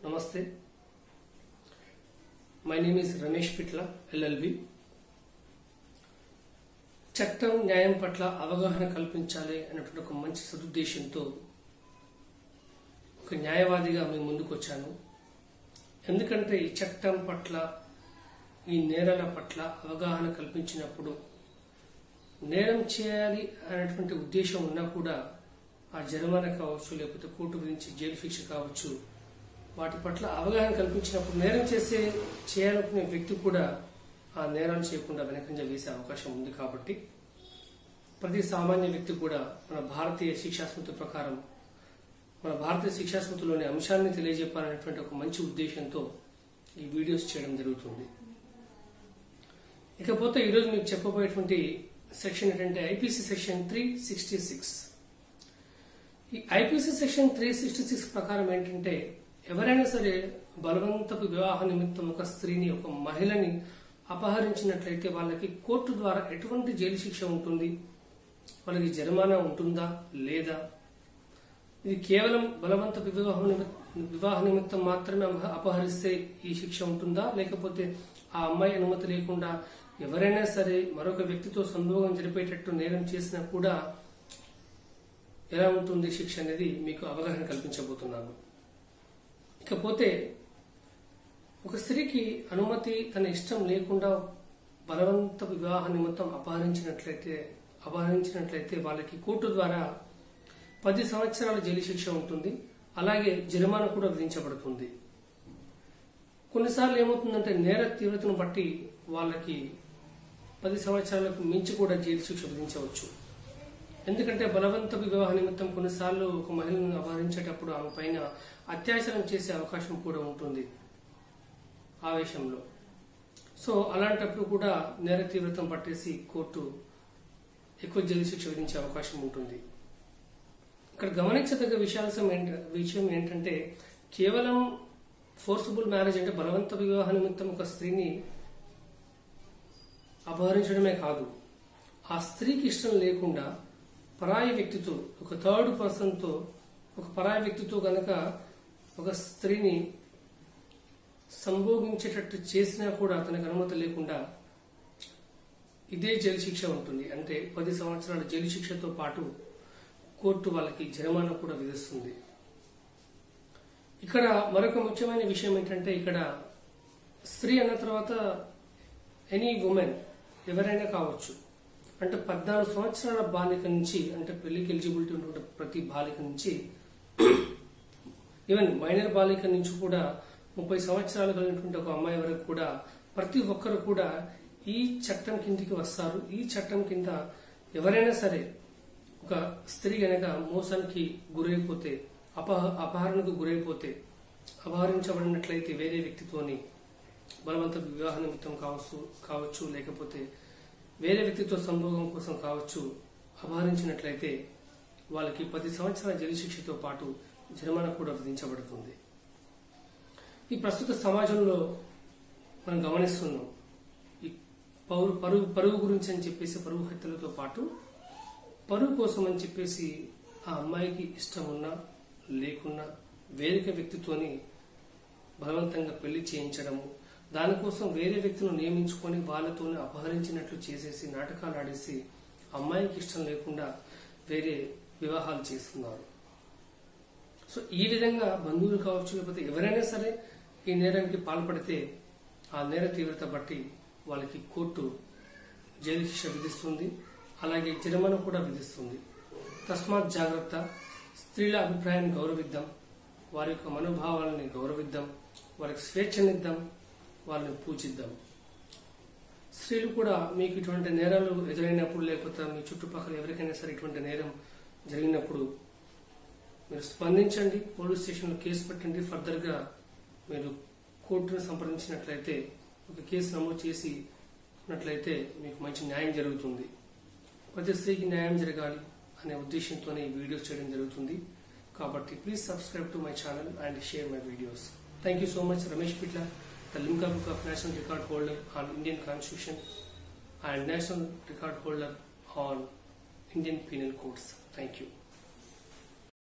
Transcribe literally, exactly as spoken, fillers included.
Namaste. My name is Ramesh Pitla, L L B. చట్టం న్యాయం పట్ల అవగాహన కల్పించాలి అనేటువంటి ఒక మంచి సదుద్దేశంతో ఒక న్యాయవాదిగా మేము ముందుకు వచ్చాను. ఎందుకంటే ఈ చట్టం పట్ల ఈ నేరాల పట్ల అవగాహన కల్పించినప్పుడు నేరం చేయాలి అనేటువంటి ఉద్దేశం ఉన్నా కూడా ఆ జరిమానా కావచ్చు, లేకపోతే కోర్టు గురించి జైలు శిక్ష కావచ్చు, వాటి పట్ల అవగాహన కల్పించినప్పుడు నేరం చేసే చేయాలనుకునే వ్యక్తి కూడా ఆ నేరాలు చేయకుండా వెనకంజ వేసే అవకాశం ఉంది. కాబట్టి ప్రతి సామాన్య వ్యక్తి కూడా మన భారతీయ శిక్షాస్మృతి ప్రకారం మన భారతీయ శిక్షాస్మృతిలోని అంశాన్ని తెలియజెప్పాలనేటువంటి ఒక మంచి ఉద్దేశంతో ఈ వీడియోస్ చేయడం జరుగుతుంది. ఇకపోతే ఈరోజు మీకు చెప్పబోయేటువంటి సెక్షన్ ఏంటంటే IPC section three sixty six. ఈ IPC section three sixty six ప్రకారం ఏంటంటే ఎవరైనా సరే బలవంతపు వివాహ నిమిత్తం ఒక స్త్రీని, ఒక మహిళని అపహరించినట్లయితే వాళ్ళకి కోర్టు ద్వారా ఎటువంటి జైలు శిక్ష ఉంటుంది, వాళ్ళకి జరిమానా ఉంటుందా లేదా, ఇది కేవలం బలవంత వివాహ వివాహ నిమిత్తం మాత్రమే అపహరిస్తే ఈ శిక్ష ఉంటుందా, లేకపోతే ఆ అమ్మాయి అనుమతి లేకుండా ఎవరైనా సరే మరొక వ్యక్తితో సంభోగం జరిపేటట్టు నేరం చేసినా కూడా ఎలా ఉంటుంది శిక్ష అనేది మీకు అవగాహన కల్పించబోతున్నాను. ఇకపోతే ఒక స్త్రీకి అనుమతి తన ఇష్టం లేకుండా బలవంత వివాహ నిమిత్తం అపహరించినట్లయితే అపహరించినట్లయితే వాళ్ళకి కోర్టు ద్వారా పది సంవత్సరాల జైలు శిక్ష ఉంటుంది. అలాగే జరిమానా కూడా విధించబడుతుంది. కొన్నిసార్లు ఏమవుతుందంటే నేర తీవ్రతను బట్టి వాళ్ళకి పది సంవత్సరాలకు మించి కూడా జైలు శిక్ష విధించవచ్చు. ఎందుకంటే బలవంత వివాహ నిమిత్తం కొన్నిసార్లు ఒక మహిళను అపహరించేటప్పుడు ఆమె పైన అత్యాచారం చేసే అవకాశం కూడా ఉంటుంది ఆవేశంలో. సో అలాంటప్పుడు కూడా నేర తీవ్రతను పట్టేసి కోర్టు ఎక్కువ జైలు శిక్ష విధించే అవకాశం ఉంటుంది. ఇక్కడ గమనించదగ్గ విషయాల్సం విషయం ఏంటంటే కేవలం ఫోర్సబుల్ మ్యారేజ్ అంటే బలవంత వివాహ నిమిత్తం ఒక స్త్రీని అపహరించడమే కాదు, ఆ స్త్రీకి ఇష్టం లేకుండా పరాయి వ్యక్తితో, ఒక థర్డ్ పర్సన్ తో, ఒక పరాయి వ్యక్తితో గనక ఒక స్త్రీని సంభోగించేటట్టు చేసినా కూడా అతనికి అనుమతి లేకుండా ఇదే జైలు శిక్ష ఉంటుంది. అంటే పది సంవత్సరాల జైలు శిక్షతో పాటు కోర్టు వాళ్ళకి జరిమానా కూడా విధిస్తుంది. ఇక్కడ మరొక ముఖ్యమైన విషయం ఏంటంటే ఇక్కడ స్త్రీ అన్న తర్వాత ఎనీ ఉమెన్ ఎవరైనా కావచ్చు. అంటే పద్నాలుగు సంవత్సరాల బాలిక నుంచి, అంటే పెళ్లికి ఎలిజిబిలిటీ ఉన్న ప్రతి బాలిక నుంచి, ఈవెన్ మైనర్ బాలిక నుంచి కూడా ముప్పై సంవత్సరాలు కలిగినటువంటి ఒక అమ్మాయి వరకు కూడా ప్రతి ఒక్కరు కూడా ఈ చట్టం కిందికి వస్తారు. ఈ చట్టం కింద ఎవరైనా సరే ఒక స్త్రీ గనక మోసానికి గురైపోతే, అపహ అపహరణకు గురైపోతే, అపహరించబడినట్లయితే వేరే వ్యక్తితోని బలవంత వివాహ నిమిత్తం కావచ్చు కావచ్చు లేకపోతే వేరే వ్యక్తితో సంభోగం కోసం కావచ్చు అపహరించినట్లయితే వాళ్ళకి పది సంవత్సరాల జైలు శిక్షతో పాటు జరిమానా కూడా విధించబడుతుంది. ఈ ప్రస్తుత సమాజంలో మనం గమనిస్తున్నాం ఈ పౌరు పరువు పరువు గురించి అని చెప్పేసి పరువు హత్యలతో పాటు పరువు కోసం అని చెప్పేసి ఆ అమ్మాయికి ఇష్టం ఉన్నా లేకున్నా వేదిక వ్యక్తితోని బలవంతంగా పెళ్లి చేయించడము, దానికోసం వేరే వ్యక్తిని నియమించుకొని వాళ్ళతోనే అపహరించినట్లు చేసేసి నాటకాలు ఆడేసి అమ్మాయికి ఇష్టం లేకుండా వేరే వివాహాలు చేస్తున్నారు. సో ఈ విధంగా బంధువులు కావచ్చు లేకపోతే ఎవరైనా సరే ఈ నేరానికి పాల్పడితే ఆ నేర తీవ్రత బట్టి వాళ్ళకి కోర్టు జైలు శిక్ష విధిస్తుంది. అలాగే జరిమానా కూడా విధిస్తుంది. తస్మాత్ జాగ్రత్త. స్త్రీల అభిప్రాయాన్ని గౌరవిద్దాం, వారి యొక్క మనోభావాలని గౌరవిద్దాం, వారికి స్వేచ్ఛనిద్దాం, వాళ్ళని పూజిద్దాం. స్త్రీలు కూడా మీకు ఇటువంటి నేరాలు ఎదురైనప్పుడు లేకపోతే మీ చుట్టుపక్కల ఎవరికైనా సరే ఇటువంటి నేరం జరిగినప్పుడు మీరు స్పందించండి, పోలీస్ స్టేషన్లో కేసు పెట్టండి. ఫర్దర్ గా మీరు కోర్టును సంప్రదించినట్లయితే ఒక కేసు నమోదు చేసినట్లయితే మీకు మంచి న్యాయం జరుగుతుంది. ప్రతి స్త్రీకి న్యాయం జరగాలి అనే ఉద్దేశంతోనే ఈ వీడియోస్ చేయడం జరుగుతుంది. కాబట్టి please subscribe to my channel and share my videos. Thank you so much. Ramesh Pitla, the Limca Book of National Record Holder on Indian Constitution and National Record Holder on Indian Penal Codes. Thank you.